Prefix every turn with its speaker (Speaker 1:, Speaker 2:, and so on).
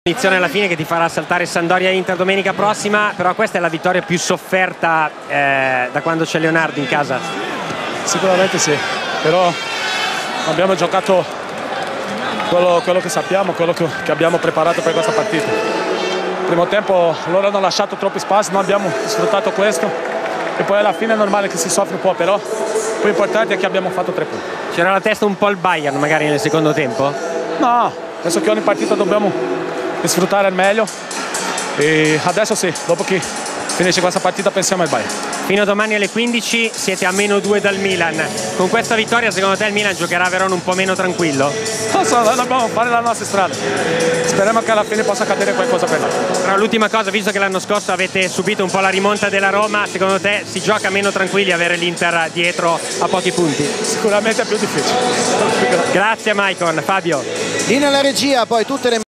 Speaker 1: Condizione alla fine che ti farà saltare Sampdoria-Inter domenica prossima, però questa è la vittoria più sofferta da quando c'è Leonardo in casa.
Speaker 2: Sicuramente sì, però abbiamo giocato quello che sappiamo, quello che abbiamo preparato per questa partita. Primo tempo loro hanno lasciato troppi spazi, non abbiamo sfruttato questo e poi alla fine è normale che si soffre un po', però più importante è che abbiamo fatto 3 punti.
Speaker 1: C'era la testa un po' il Bayern magari nel secondo tempo?
Speaker 2: No, penso che ogni partita dobbiamo sfruttare al meglio e adesso sì, dopo che finisce questa partita pensiamo al Bayern.
Speaker 1: Fino a domani alle 15 siete a -2 dal Milan. Con questa vittoria secondo te il Milan giocherà a Verona un po' meno tranquillo?
Speaker 2: Non so, noi dobbiamo fare la nostra strada, speriamo che alla fine possa accadere qualcosa per noi.
Speaker 1: Però l'ultima cosa, visto che l'anno scorso avete subito un po' la rimonta della Roma, secondo te si gioca meno tranquilli avere l'Inter dietro a pochi punti?
Speaker 2: Sicuramente è più difficile.
Speaker 1: Grazie Maicon. Fabio.
Speaker 3: Linea alla regia, poi tutte le